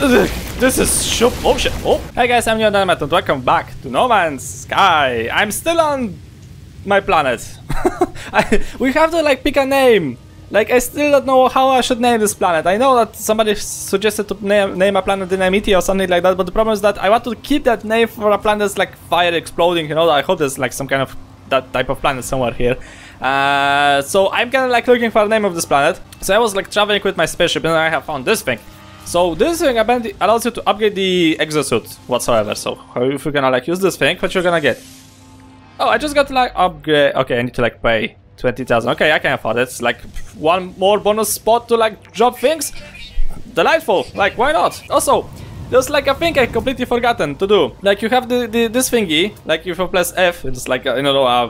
This is shoop. Oh shit. Oh. Hey guys, I'm Neodyinamite and welcome back to No Man's Sky. I'm still on my planet. We have to like pick a name. Like I still don't know how I should name this planet. I know that somebody suggested to name a planet Dynamite or something like that, but the problem is that I want to keep that name for a planet that's like fire exploding, you know. I hope there's like some kind of that type of planet somewhere here. So I'm kind of like looking for the name of this planet. So I was like traveling with my spaceship and I have found this thing. So this thing apparently allows you to upgrade the exosuit whatsoever. So if you're gonna like use this thing, what you're gonna get? Oh, I just got to like upgrade. Okay, I need to like pay 20,000. Okay, I can afford it. It's like one more bonus spot to like drop things. Delightful. Like, why not? Also, there's like a thing I completely forgotten to do. Like you have this thingy. Like if you press F, it's like you know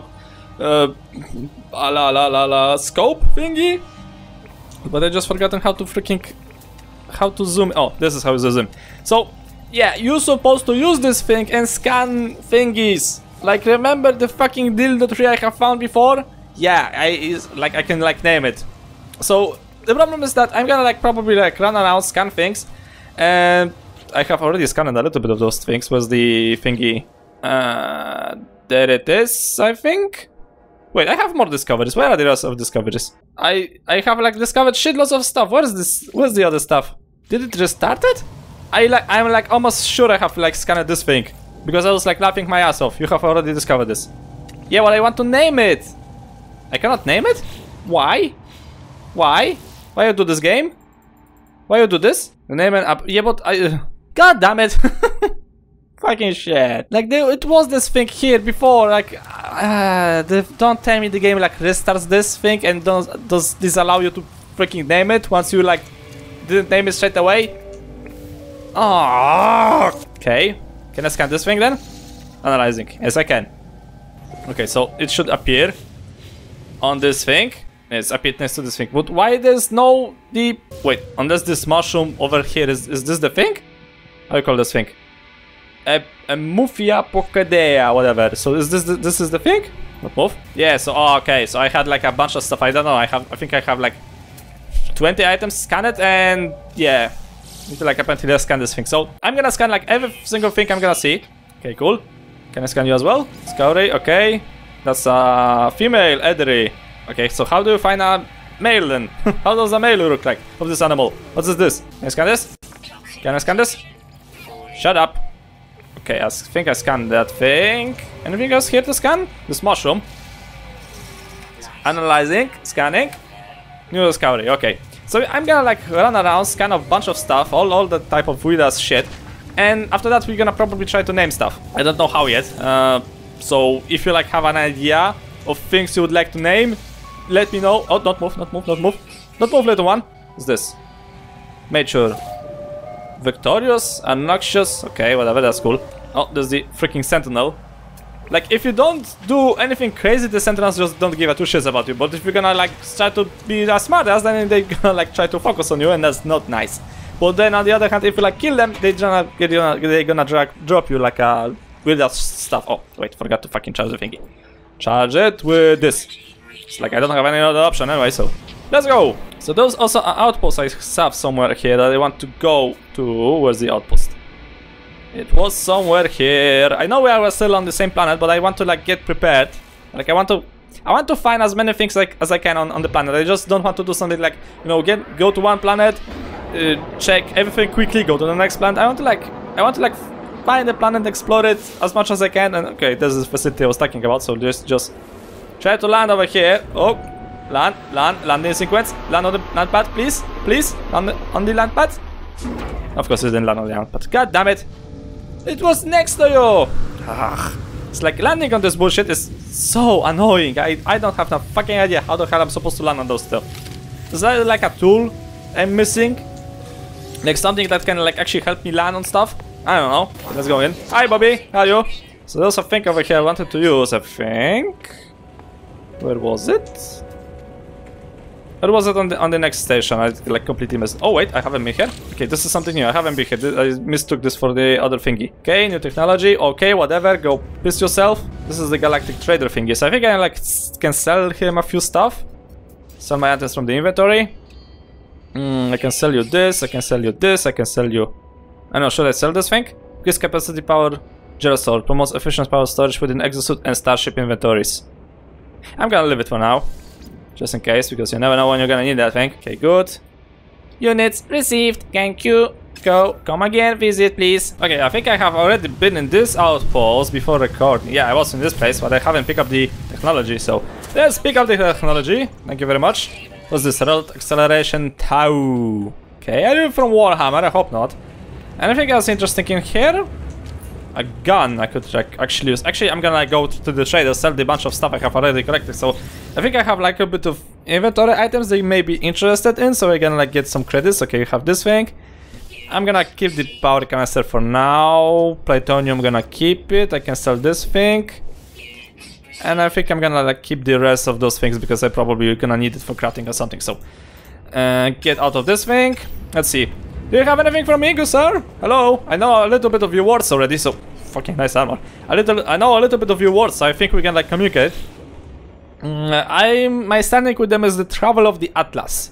scope thingy. But I just forgotten how to zoom. Oh, this is how you zoom. So yeah, you're supposed to use this thing and scan thingies. Like remember the fucking dildo tree I have found before? Yeah, I can like name it. So the problem is that I'm gonna like probably like run around, scan things, and I have already scanned a little bit of those things. Was the thingy? There it is, I think. Wait, I have more discoveries. Where are the rest of discoveries? I have like discovered shitloads of stuff. Where is this? Where's the other stuff? Did it restart it? I'm like almost sure I have like scanned this thing because I was like laughing my ass off. You have already discovered this. Yeah, well I want to name it. I cannot name it? Why? Why? Why you do this game? Why you do this? The name and up. Yeah, but God damn it! Fucking shit! Like it was this thing here before. Like, don't tell me the game like restarts this thing and does this allow you to freaking name it once you like didn't name it straight away? Oh, okay. Can I scan this thing then? Analyzing. Yes, I can. Okay, so it should appear on this thing. It's appeared next to this thing. But why there's no the wait? Unless this mushroom over here is this the thing? How do you call this thing? A Mufia Pocadea, whatever. So is this is the thing? Not move. Yeah. So okay. So I had like a bunch of stuff. I don't know. I think I have like 20 items scanned, and yeah, need to like apparently scan this thing. So I'm gonna scan like every single thing I'm gonna see. Okay, cool. Can I scan you as well? Scoury. Okay. That's a female Edery. Okay, so how do you find a male then? How does a male look like of this animal? What is this? Can I scan this? Can I scan this? Shut up. Okay, I think I scanned that thing. Anything else here to scan? This mushroom. Analyzing, scanning. New discovery, okay. So I'm gonna like run around, scan a bunch of stuff, all the type of weird ass shit. And after that we're gonna probably try to name stuff. I don't know how yet. So if you like have an idea of things you would like to name, let me know. Oh, don't move, don't move, don't move. Don't move, little one. What's this? Mature. Victorious, obnoxious. Okay, whatever, that's cool. Oh, there's the freaking sentinel. Like, if you don't do anything crazy, the sentinels just don't give a two shits about you. But if you're gonna like try to be a smartass, then they're gonna like try to focus on you, and that's not nice. But then on the other hand, if you like kill them, they're gonna drop you like a weird ass stuff. Oh, wait, forgot to fucking charge the thingy. Charge it with this. It's like I don't have any other option anyway, so let's go. So there's also an outpost I have somewhere here that I want to go to. Where's the outpost? It was somewhere here. I know we are still on the same planet, but I want to like get prepared. Like I want to find as many things like as I can on the planet. I just don't want to do something like, you know, go to one planet, check everything quickly, go to the next planet. I want to like find the planet, explore it as much as I can. And okay, this is the facility I was talking about. So just try to land over here. Oh, landing sequence. Land on the land pad, please, on the land pad. Of course, it didn't land on the land pad. God damn it! It was next to you. Ugh. It's like landing on this bullshit is so annoying. I don't have no fucking idea how the hell I'm supposed to land on those stuff. Is that like a tool I'm missing? Like something that can like actually help me land on stuff? I don't know. Let's go in. Hi, Bobby. How are you? So there's a thing over here I wanted to use, I think. Where was it? Or was it on the next station? I like completely missed. Oh wait, I haven't been here. Okay, this is something new. I haven't been here. I mistook this for the other thingy. Okay, new technology. Okay, whatever. Go piss yourself. This is the Galactic trader thingy. So I think I like can sell him a few stuff. Sell my items from the inventory. I can sell you this. I can sell you this. I can sell you I know, should I sell this thing? Increase capacity power, gyrosol, promotes efficient power storage within exosuit and starship inventories. I'm gonna leave it for now. Just in case, because you never know when you're gonna need that thing. Okay, good. Units received, thank you. Come again, visit please. Okay, I think I have already been in this outpost before recording. Yeah, I was in this place, but I haven't picked up the technology, so let's pick up the technology. Thank you very much. What's this? Road acceleration Tho You. Okay, are you from Warhammer? I hope not. Anything else interesting in here? A gun I could like actually use. Actually, I'm gonna like, go to the trader, sell the bunch of stuff I have already collected. So I think I have like a bit of inventory items they may be interested in. So we're gonna like get some credits. Okay, you have this thing. I'm gonna keep the power canister for now. Plutonium, gonna keep it. I can sell this thing. And I think I'm gonna like keep the rest of those things because I probably gonna need it for crafting or something. So get out of this thing. Let's see. Do you have anything from me, good sir? Hello. I know a little bit of your words already, so fucking nice armor. I know a little bit of your words, so I think we can like communicate. My standing with them is the travel of the Atlas.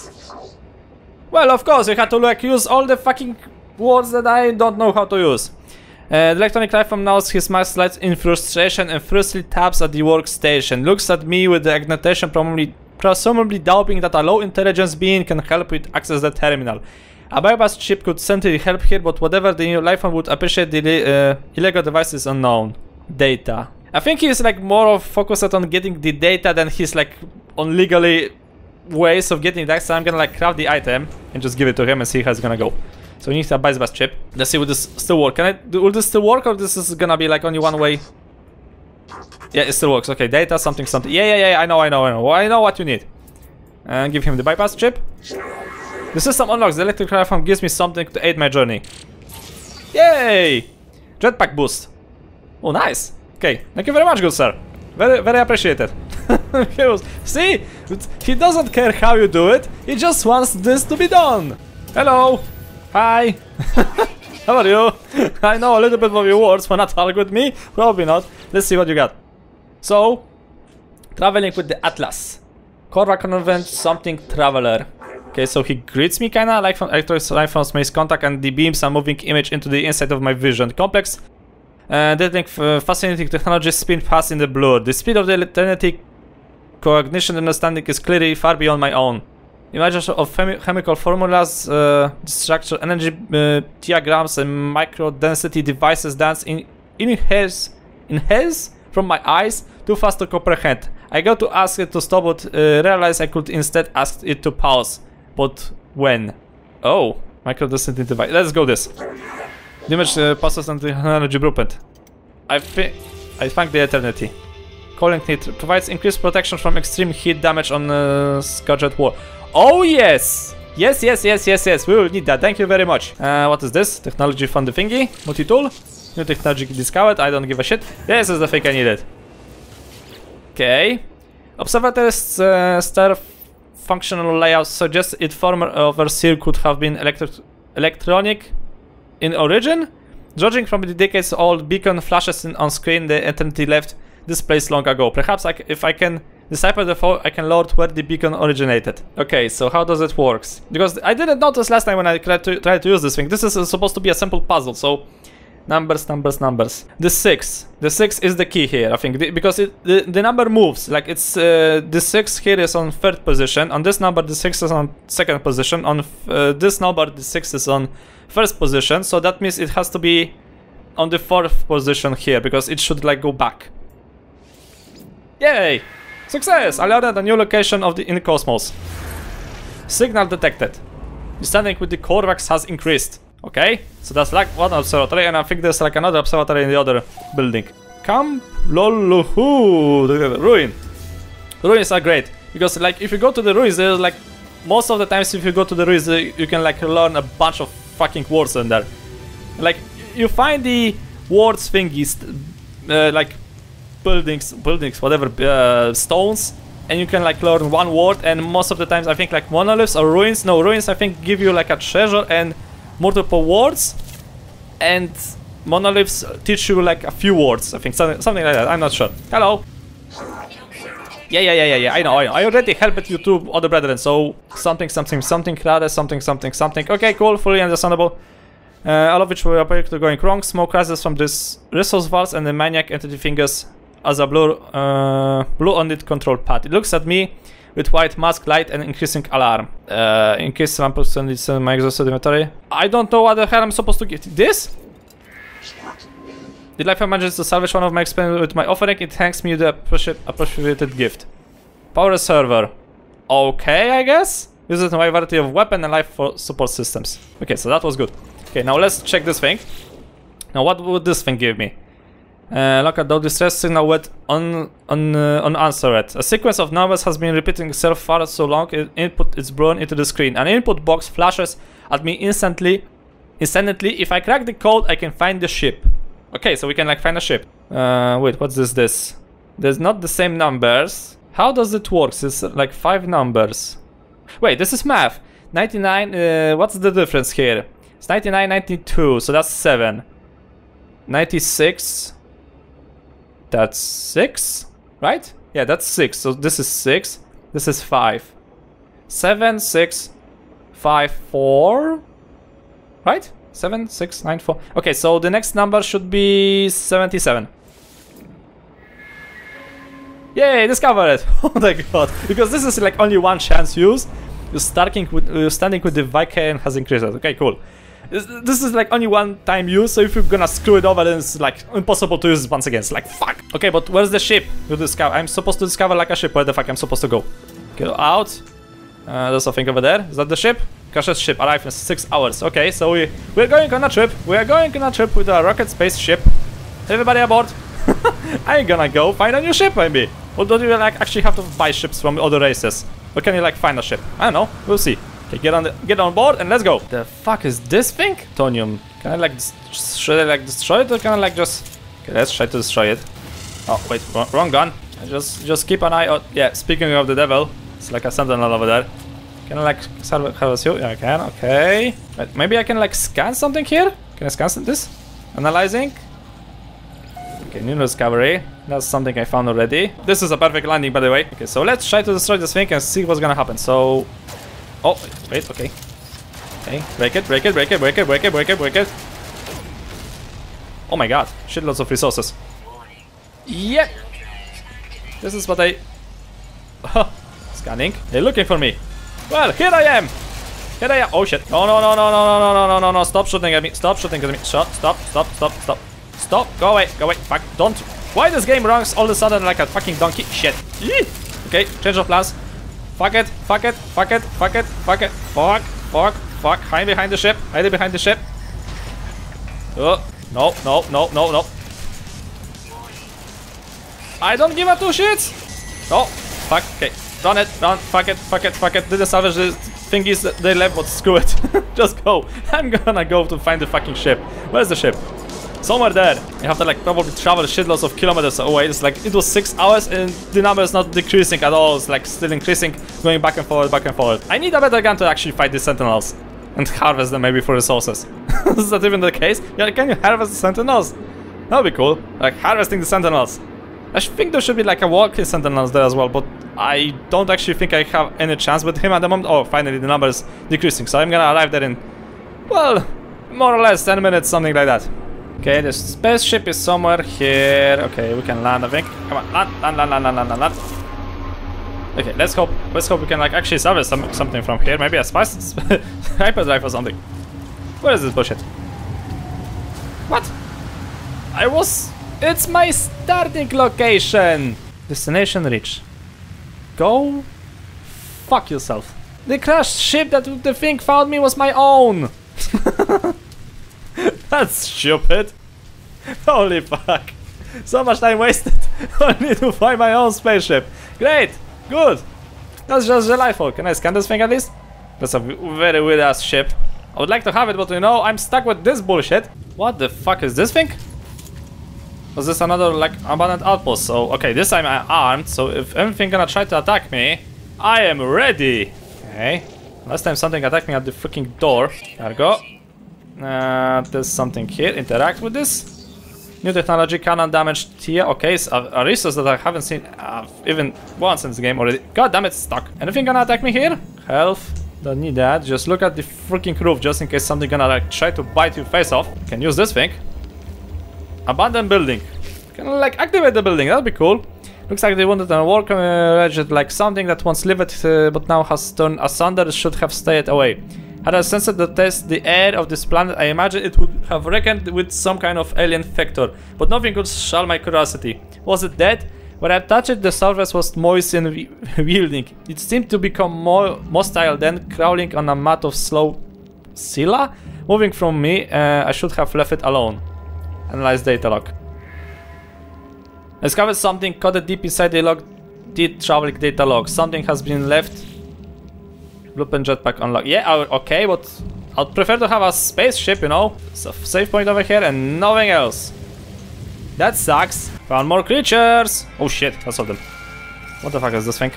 Well, of course, you had to like use all the fucking words that I don't know how to use. The electronic life form knows his mask slides in frustration and fiercely taps at the workstation. Looks at me with the agitation, presumably doubting that a low intelligence being can help it access the terminal. A bypass chip could certainly help here, but whatever the new life form would appreciate, the illegal device is unknown. Data. I think he's like more of focused on getting the data than he's like on legally ways of getting that. So I'm gonna like craft the item and just give it to him and see how it's gonna go. So we need a bypass chip. Let's see, will this still work? Will this still work, or this is gonna be like only one way? Yeah, it still works. Okay, data, something. Yeah, I know what you need. And give him the bypass chip. The system unlocks. The electric life form gives me something to aid my journey. Yay! Jetpack boost. Oh, nice. Okay, thank you very much, good sir. Very appreciated. See? He doesn't care how you do it. He just wants this to be done. Hello. Hi. How are you? I know a little bit of your words. Wanna talk with me? Probably not. Let's see what you got. So, traveling with the Atlas. Korva convent something traveler. Okay, so he greets me kinda like from electronic life forms makes contact and the beams a moving image into the inside of my vision. Complex, fascinating technology spin past in the blur. The speed of the eternity cognition understanding is clearly far beyond my own. Images of chemical formulas, structure, energy diagrams, and micro density devices dance in hairs from my eyes, too fast to comprehend. I go to ask it to stop, but realize I could instead ask it to pause. But when? Oh, micro density device. Let's go this. The image passes on the energy blueprint. I thank the eternity. Calling it provides increased protection from extreme heat damage on Scourged War. Oh yes! Yes. We will need that. Thank you very much. What is this? Technology from the thingy. Multi-tool. New technology discovered. I don't give a shit. This is the thing I needed. Okay. Observatory's star functional layout suggests its former overseer could have been electronic in origin. Judging from the decades-old beacon flashes on screen, the eternity left this place long ago. Perhaps if I can decipher the fog, I can learn where the beacon originated. Okay, so how does it work? Because I didn't notice last time when I tried to use this thing. This is supposed to be a simple puzzle, so numbers. The 6 is the key here, I think, because the number moves. Like it's the 6 here is on 3rd position. On this number, the 6 is on 2nd position. On this number, the 6 is on 1st position. So that means it has to be on the 4th position here because it should like go back. Yay! Success! I learned a new location in the cosmos. Signal detected. The standing with the Korvax has increased. Okay, so that's like one observatory, and I think there's like another observatory in the other building. Camp Loluhu, ruin. Ruins are great because like if you go to the ruins, there's like most of the times if you go to the ruins, you can like learn a bunch of fucking words in there. Like you find the words thingies, like buildings, whatever, stones, and you can like learn one word. And most of the times, I think like monoliths or ruins. No, ruins I think give you like a treasure and multiple words, and monoliths teach you like a few words. I think something like that. I'm not sure. Hello. Yeah. I know. I already helped you two other brethren. So something. Okay, cool. Fully understandable. All of which were apparently going wrong. Smoke rises from this resource vaults and the maniac entity fingers as a blue on it control pad. It looks at me with white mask light and increasing alarm. In case some person needs my exhausted inventory. I don't know what the hell I'm supposed to get. This? Did life manages to salvage one of my experiments with my offering? It thanks me the appreciated gift. Power server. Okay, I guess. Uses a variety of weapon and life for support systems. Okay, so that was good. Okay, now let's check this thing. Now, what would this thing give me? Look at the distress signal with unanswered. A sequence of numbers has been repeating itself for so long. Input is blown into the screen. An input box flashes at me instantly. If I crack the code, I can find the ship. Okay, so we can like find a ship. Wait, what's this? There's not the same numbers. How does it work? It's like 5 numbers. Wait, this is math. 99, what's the difference here? It's 99, 92, so that's 7. 96, that's 6, right? Yeah, that's 6, so this is 6, this is 5. 7, 6, 5, 4, right? 7, 6, 9, 4. Okay, so the next number should be 77. Yay, discover it! Oh my god, because this is like only one chance use. You're standing with the Viking has increased. Okay, cool. This is like only one time use, so if you're gonna screw it over, then it's like impossible to use it once again. It's like fuck. Okay, but where's the ship? You discover. I'm supposed to discover like a ship. Where the fuck I'm supposed to go? Get out. There's something over there. Is that the ship? Crashed ship arrived in 6 hours. Okay, so we're going on a trip. We are going on a trip with a rocket spaceship. Everybody aboard. I'm gonna go find a new ship, maybe. Or do you like actually have to buy ships from other races? Or can you like find a ship? I don't know. We'll see. Okay, get on board and let's go. The fuck is this thing? Thonium. Can I like should I like destroy it or can I like just? Okay, let's try to destroy it. Oh wait, wrong gun. Just keep an eye out. Yeah, speaking of the devil, it's like a sentinel over there. Can I like harvest you? Yeah, I can. Okay. Wait, maybe I can like scan something here. Can I scan this? Analyzing. Okay, new discovery. That's something I found already. This is a perfect landing, by the way. Okay, so let's try to destroy this thing and see what's gonna happen. So, oh wait, okay. Okay, break it. Oh my god, shitloads of resources. Yep. This is what I. Scanning. They're looking for me. Well, here I am. Oh shit. No. Stop shooting at me. Stop. Stop. Go away. Fuck. Don't. Why this game runs all of a sudden like a fucking donkey? Shit. Okay, change of plans. Fuck it. Fuck. Hide behind the ship. Oh, no. I don't give a two shits. Oh, fuck. Okay. Run. Fuck it. Didn't salvage the thingies that they left, but screw it. Just go. I'm gonna go to find the fucking ship. Where's the ship? Somewhere there. You have to like probably travel shitloads of kilometers away. It's like it was 6 hours and the number is not decreasing at all. It's like still increasing, going back and forward. I need a better gun to actually fight the sentinels and harvest them maybe for resources. Is that even the case? Yeah, can you harvest the sentinels? That would be cool. Like harvesting the sentinels. I think there should be like a walking sentinels there as well, but I don't actually think I have any chance with him at the moment. Oh, finally the number is decreasing, so I'm gonna arrive there in, well, more or less 10 minutes, something like that. Okay, the spaceship is somewhere here. Okay, we can land, I think. Come on, land. Okay, let's hope we can like actually salvage something from here. Maybe a spice hyperdrive or something. Where is this bullshit? What? It's my starting location. Destination reached. Go fuck yourself. The crashed ship that the thing found me was my own. That's stupid. Holy fuck. So much time wasted only to find my own spaceship. Great. Good. That's just delightful. Can I scan this thing at least? That's a very weird ass ship. I would like to have it, but you know, I'm stuck with this bullshit. What the fuck is this thing? Was this another like abandoned outpost? So okay, this time I'm armed, so if anything gonna try to attack me, I am ready. Okay. Last time something attacked me at the freaking door. There we go. There's something here. Interact with this. New technology, cannon damage tier. Okay, it's a resource that I haven't seen even once in this game already. God damn it, stuck. Anything gonna attack me here? Health. Don't need that. Just look at the freaking roof just in case something gonna like try to bite your face off. Can use this thing. Abandoned building. Can like activate the building. That'd be cool. Looks like they wanted to work like something that once lived but now has turned asunder should have stayed away. Had I sensed to test the air of this planet, I imagine it would have reckoned with some kind of alien factor, but nothing could shall my curiosity. Was it dead? When I touched it, the surface was moist and yielding. It seemed to become more hostile, then crawling on a mat of slow sila. Moving from me, I should have left it alone. Analyze data log. Discovered something coded deep inside the log. Did traveling data log. Something has been left. Blueprint jetpack unlocked. Yeah, okay, but I'd prefer to have a spaceship, you know. So save point over here and nothing else. That sucks. Found more creatures. Oh shit, I saw them. What the fuck is this thing?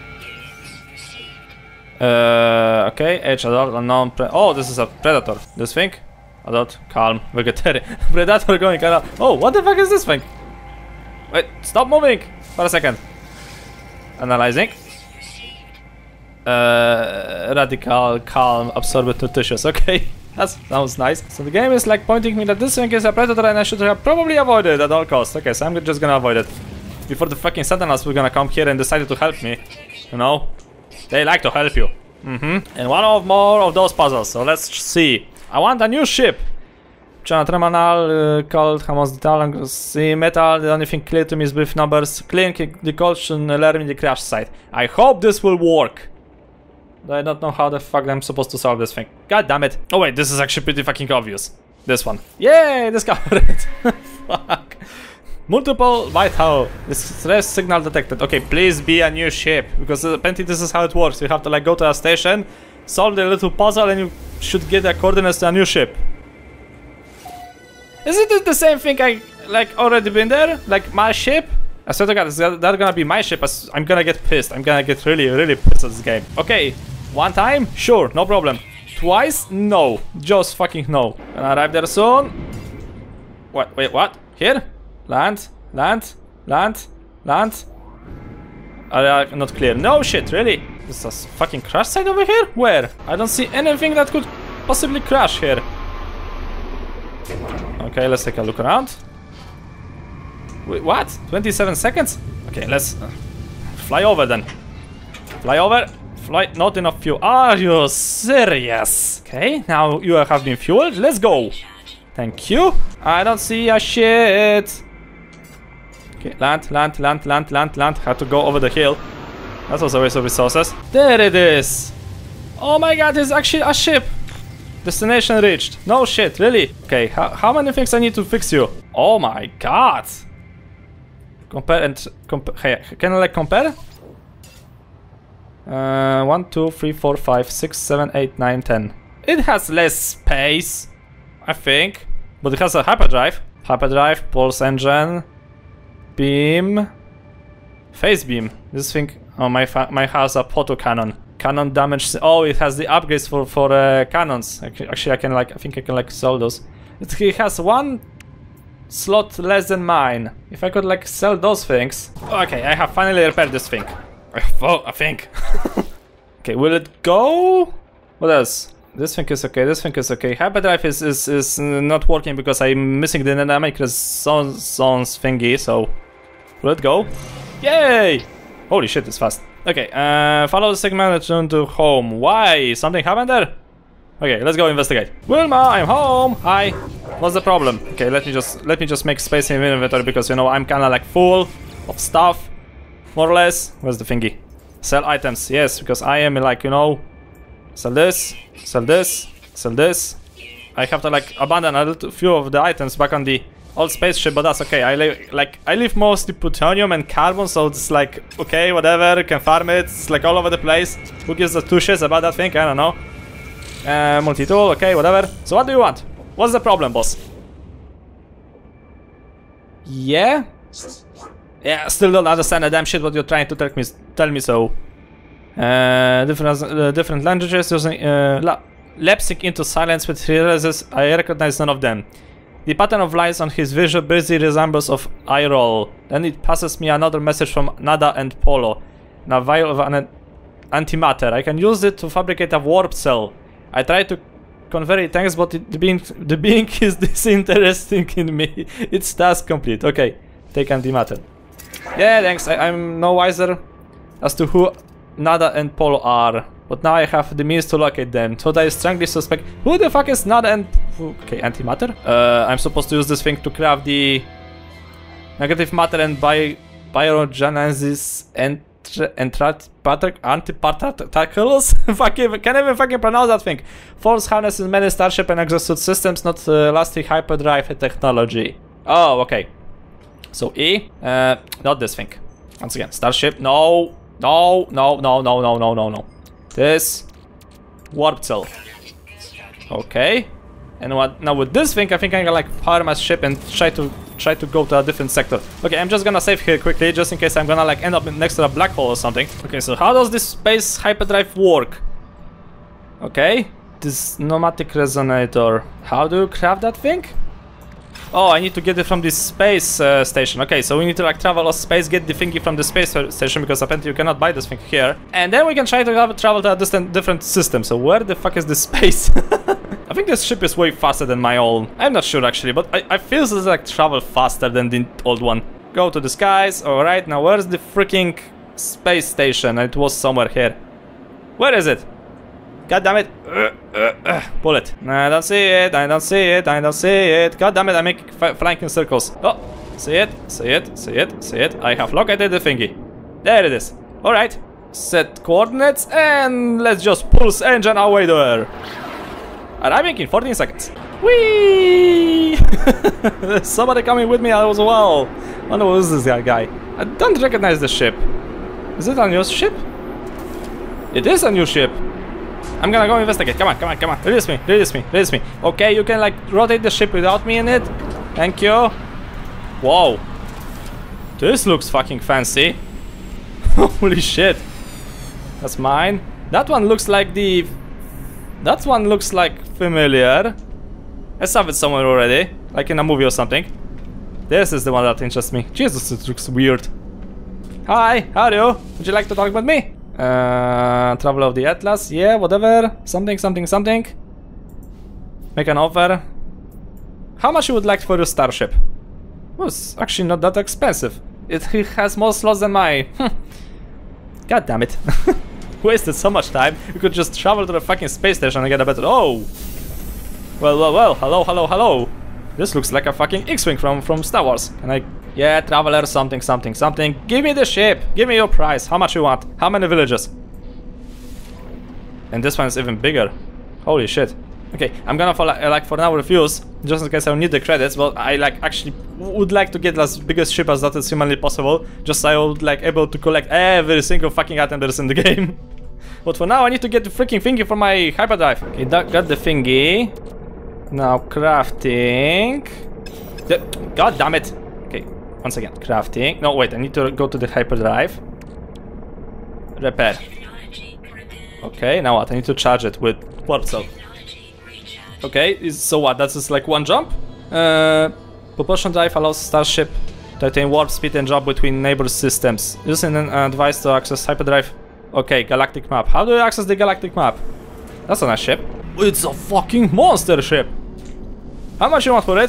Okay, H adult, unknown. Oh, this is a predator. This thing? Adult, calm, vegetarian. Predator going around. Oh, what the fuck is this thing? Wait, stop moving for a second. Analyzing. Radical, calm, absorbent, nutritious. Okay, that sounds nice. So the game is like pointing me that this thing is a predator and I should have probably avoided it at all costs. Okay, so I'm just gonna avoid it. Before the fucking sentinels were gonna come here and decided to help me. You know? They like to help you. And one of more of those puzzles, so let's see. I want a new ship. Channel terminal called Hamas Detail. See metal. The only thing clear to me is brief numbers. Clearing the code should alert me the crash site. I hope this will work. I don't know how the fuck I'm supposed to solve this thing. God damn it. Oh wait, this is actually pretty fucking obvious. This one. Yay, discovered it. Fuck. Multiple vital. Distress signal detected. Okay, please be a new ship. Because apparently this is how it works. You have to like go to a station, solve the little puzzle, and you should get the coordinates to a new ship. Isn't it the same thing I like already been there? Like my ship? I swear to God, that's gonna be my ship. I'm gonna get pissed. I'm gonna get really, really pissed at this game. Okay, one time? Sure, no problem. Twice? No. Just fucking no. Gonna arrive there soon. What? Wait, what? Here? Land? Land? Land? Land? Not clear. No shit, really? This is a fucking crash site over here? Where? I don't see anything that could possibly crash here. Okay, let's take a look around. Wait, what? 27 seconds? Okay, let's fly over then. Fly over. Fly. Not enough fuel. Are you serious? Okay, now you have been fueled. Let's go. Thank you. I don't see a shit. Okay, land, land, land, land, land, land. Had to go over the hill. That was a waste of resources. There it is. Oh my God, it's actually a ship. Destination reached. No shit, really? Okay, how many things I need to fix you? Oh my God. Compare and compare. Hey, can I like compare? 1, 2, 3, 4, 5, 6, 7, 8, 9, 10. It has less space, I think, but it has a hyperdrive. Hyperdrive, pulse engine, beam, phase beam. This thing. Oh, my has a photo cannon. Cannon damage. Oh, it has the upgrades for cannons. Actually, I can like. I think I can like sell those. It has one slot less than mine. If I could like sell those things. Okay, I have finally repaired this thing. I think. Okay, will it go? What else? This thing is okay. This thing is okay. Hyperdrive is not working because I'm missing the dynamic zones thingy. So will it go? Yay! Holy shit, it's fast. Okay, follow the segment and return to home. Why? Something happened there? Okay, let's go investigate. Wilma, I'm home. Hi. What's the problem? Okay, let me just make space in inventory because you know I'm kinda like full of stuff. More or less. Where's the thingy? Sell items. Yes, because I am like, you know, sell this, sell this, sell this. I have to like abandon a little few of the items back on the old spaceship, but that's okay. I leave mostly plutonium and carbon, so it's like okay, whatever. You can farm it. It's like all over the place. Who gives a two shits about that thing? I don't know. Multi-tool. Okay, whatever. So what do you want? What's the problem, boss? Yeah. Yeah, still don't understand a damn shit what you're trying to tell me so. Different languages using lapsing into silence, which realizes I recognize none of them. The pattern of lines on his visual busy resembles of eye roll. Then it passes me another message from Nada and Polo. In a vial of antimatter. I can use it to fabricate a warp cell. I tried to convert it, thanks, but the being is disinteresting in me. It's task complete. Okay, take antimatter. Yeah, thanks. I'm no wiser as to who Nada and Polo are, but now I have the means to locate them. So I strongly suspect. Who the fuck is Nada and... Okay, antimatter? I'm supposed to use this thing to craft the negative matter and biogenesis antiparticles? Can't even fucking pronounce that thing. Force harness in many starship and exosuit systems, not lasting hyperdrive technology. Oh, okay. So E, not this thing. Once again, starship. No. This warp cell. Okay. And what now with this thing? I think I can like power my ship and try to go to a different sector. Okay, I'm just gonna save here quickly, just in case I'm gonna like end up next to a black hole or something. Okay, so how does this space hyperdrive work? Okay, this pneumatic resonator. How do you craft that thing? Oh, I need to get it from this space station. Okay, so we need to like travel a space, get the thingy from the space station, because apparently you cannot buy this thing here. And then we can try to travel to a different system. So where the fuck is the space? I think this ship is way faster than my own. I'm not sure actually, but I feel this like travel faster than the old one. Go to the skies. Alright, now where's the freaking space station? It was somewhere here. Where is it? God damn it. Pull it. I don't see it. I don't see it. I don't see it. God damn it. I make flying in circles. Oh, see it. See it. See it. See it. I have located the thingy. There it is. Alright. Set coordinates and let's just pulse engine away there. Arriving in 14 seconds. Whee! There's somebody coming with me as well. I wonder who is this guy. I don't recognize the ship. Is it a new ship? It is a new ship. I'm gonna go investigate. Come on, come on, come on. Release me, release me, release me. Okay, you can like rotate the ship without me in it. Thank you. Whoa. This looks fucking fancy. Holy shit. That's mine. That one looks like the... That one looks like familiar. I saw it somewhere already. Like in a movie or something. This is the one that interests me. Jesus, it looks weird. Hi, how are you? Would you like to talk with me? Travel of the Atlas, yeah, whatever. Something, something, something. Make an offer. How much you would like for your starship? Well, it's actually not that expensive. It has more slots than mine. God damn it. Wasted so much time. You could just travel to the fucking space station and get a better... Oh! Well, well, well. Hello, hello, hello. This looks like a fucking X-Wing from Star Wars. And I... Yeah, traveler, something, something, something. Give me the ship. Give me your price. How much you want? How many villages? And this one is even bigger. Holy shit. Okay, I'm gonna for now refuse, just in case I need the credits. But I like actually would like to get as big a ship as that is humanly possible. Just so I would like able to collect every single fucking item that is in the game. But for now, I need to get the freaking thingy for my hyperdrive. Okay, got the thingy. Now crafting. God damn it. Okay, once again, crafting. No, wait, I need to go to the hyperdrive. Repair. Okay, now what? I need to charge it with warp cell. Okay, so what? That's just like one jump? Propulsion drive allows starship to attain warp speed and jump between neighbor systems. Using an device to access hyperdrive. Okay, galactic map. How do you access the galactic map? That's a nice ship. It's a fucking monster ship. How much you want for it?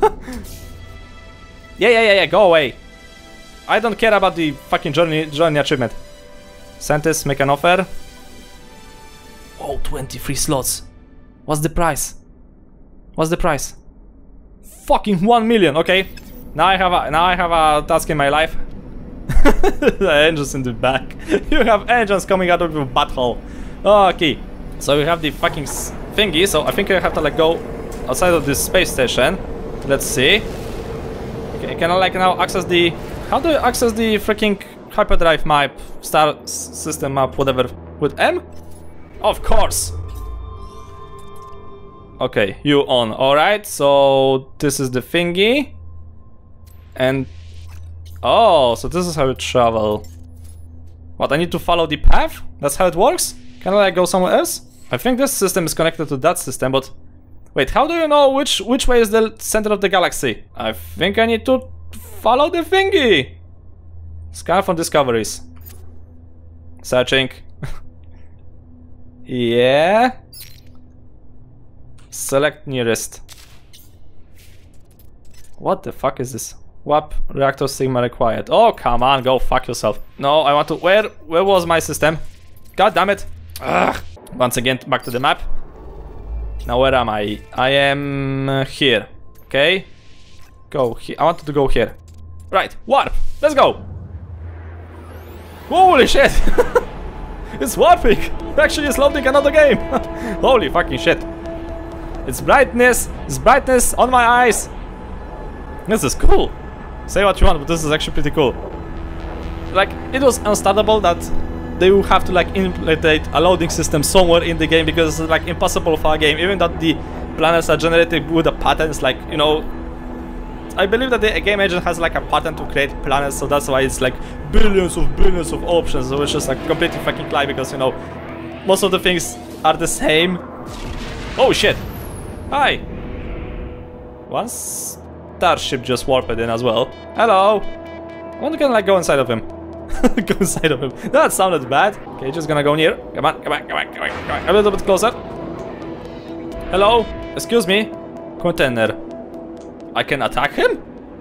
Yeah, go away. I don't care about the fucking journey achievement. Scientists, make an offer. Oh, 23 slots. What's the price? What's the price? Fucking 1 million. Okay. Now I have a task in my life. The engines in the back. You have engines coming out of your butthole. Okay. So we have the fucking thingy. So I think I have to like go outside of this space station. Let's see. Okay, can I like now access the... How do you access the freaking hyperdrive map, star system map, whatever, with M? Of course. Okay, you on. Alright, so this is the thingy. And... Oh, so this is how you travel. What, I need to follow the path? That's how it works? Can I like go somewhere else? I think this system is connected to that system, but... Wait, how do you know which way is the center of the galaxy? I think I need to follow the thingy. Scan for discoveries. Searching. Yeah. Select nearest. What the fuck is this? WAP reactor sigma required. Oh, come on, go fuck yourself. No, I want to... Where was my system? God damn it. Ugh. Once again, back to the map. Now, where am I? I am here. Okay. Go here. I wanted to go here. Right, warp. Let's go. Holy shit. It's warping. Actually, it's loading another game. Holy fucking shit. It's brightness on my eyes. This is cool. Say what you want, but this is actually pretty cool. Like, it was understandable that they will have to like implement a loading system somewhere in the game, because it's like impossible for a game, even that the planets are generated with the patterns, like, you know, I believe that the game engine has like a pattern to create planets, so that's why it's like billions of options, which is like completely fucking lie, because, you know, most of the things are the same. Oh shit. Hi. One starship just warped in as well. Hello. I want to kind of like go inside of him. Go inside of him. That sounded bad. Okay, just gonna go near. Come on. A little bit closer. Hello. Excuse me. Container. I can attack him?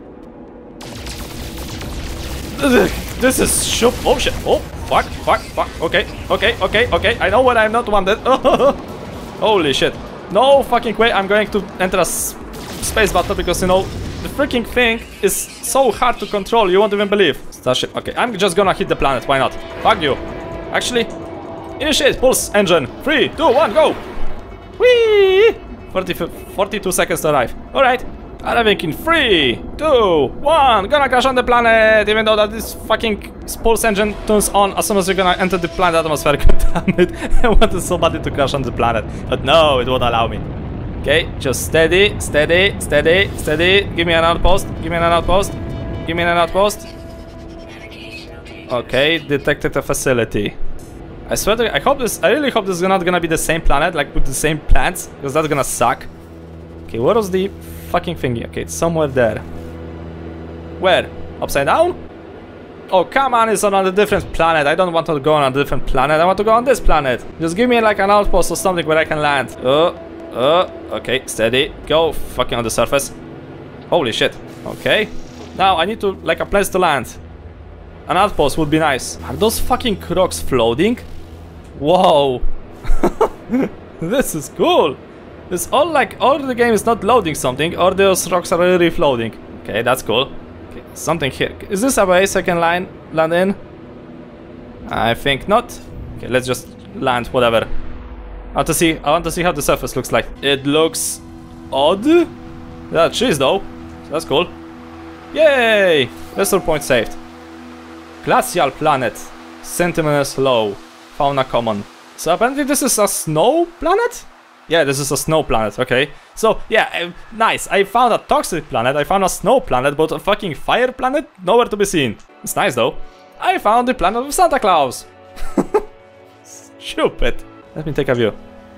This is shoot. Oh shit. Oh, fuck. Okay. I know what I'm not wanted. Holy shit. No fucking way I'm going to enter a space battle, because, you know, the freaking thing is so hard to control, you won't even believe. Starship. Okay, I'm just gonna hit the planet. Why not? Fuck you. Actually, initiate pulse engine. 3, 2, 1, go. Whee! 42 seconds to arrive. Alright. Arriving in 3, 2, 1. Gonna crash on the planet, even though that this fucking pulse engine turns on as soon as you're gonna enter the planet atmosphere. God damn it. I wanted somebody to crash on the planet, but no, it won't allow me. Okay, just steady. Give me an outpost. Okay, detected a facility. I swear to God, I really hope this is not gonna be the same planet, like with the same plants, because that's gonna suck. Okay, where was the fucking thingy? Okay, it's somewhere there. Where? Upside down? Oh, come on, it's on a different planet. I don't want to go on a different planet. I want to go on this planet. Just give me like an outpost or something where I can land. Okay, steady. Go fucking on the surface. Holy shit. Okay. Now I need to like a place to land. An outpost would be nice. Are those fucking rocks floating? Whoa. This is cool. It's all like, or the game is not loading something, or those rocks are really floating. Okay, that's cool. Okay, something here. Is this a base I can land in? I think not. Okay, let's just land, whatever. I want to see how the surface looks like. It looks odd. Yeah, trees though. That's cool. Yay! Restore point saved. Glacial planet. Sentiment low. Fauna common. So apparently this is a snow planet? Yeah, this is a snow planet, okay. So, yeah, nice. I found a toxic planet, I found a snow planet, but a fucking fire planet? Nowhere to be seen. It's nice though. I found the planet of Santa Claus. Stupid. Let me take a view.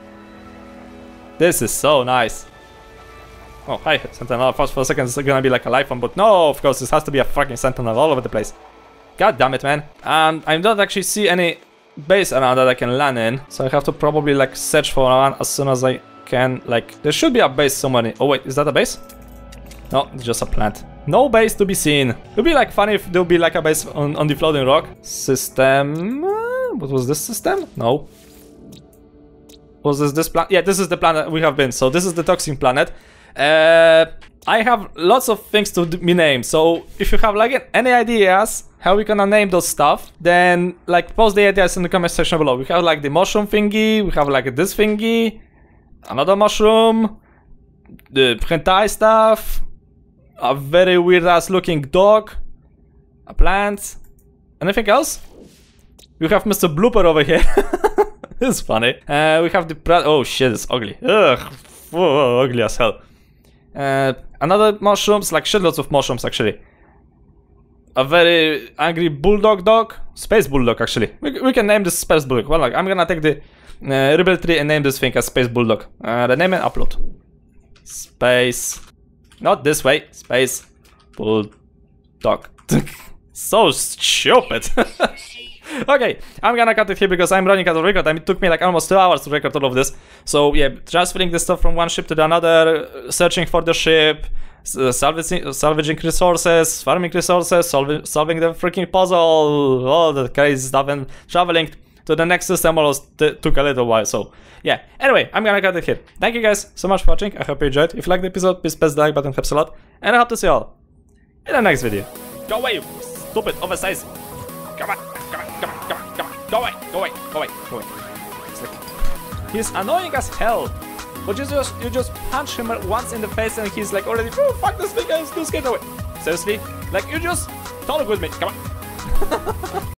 This is so nice. Oh, hi, Sentinel. For a second, it's gonna be like a live one, but no, of course, this has to be a fucking Sentinel all over the place. God damn it, man. I don't actually see any base around that I can land in, so I have to probably like search for one as soon as I can. Like, there should be a base somewhere. Oh wait, is that a base? No, it's just a plant. No base to be seen. It would be like funny if there would be like a base on the floating rock. System. What was this system? No. Was this planet? Yeah, this is the planet we have been. So this is the toxic planet. I have lots of things to be named. So if you have like any ideas how we gonna name those stuff, then like post the ideas in the comment section below. We have like the mushroom thingy. We have like this thingy. Another mushroom. The hentai stuff. A very weird ass looking dog. A plant. Anything else? We have Mr. Blooper over here. It's funny. We have the oh shit, it's ugly. Ugh, oh, ugly as hell. Another mushrooms, like shitloads of mushrooms actually. A very angry bulldog dog. Space bulldog actually. We can name this Space Bulldog. Well, like, I'm gonna take the rebel tree and name this thing as Space Bulldog. Rename and upload. Space. Not this way. Space Bulldog. So stupid. Okay, I'm gonna cut it here because I'm running out of record. I mean, it took me like almost 2 hours to record all of this. So yeah, transferring the stuff from one ship to the another, searching for the ship, salvaging resources, farming resources, solving the freaking puzzle, all the crazy stuff, and traveling to the next system almost took a little while. So yeah, anyway, I'm gonna cut it here. Thank you guys so much for watching. I hope you enjoyed. If you liked the episode, please press the like button, helps a lot. And I hope to see you all in the next video. Go away, you stupid oversized. Come on, come on, come on, come on, come on. Go away, go away, go away, go away. It's like, he's annoying as hell. But you just punch him once in the face and he's like already, oh fuck this thing, I'm too scared away. Seriously? Like, you just talk with me, come on.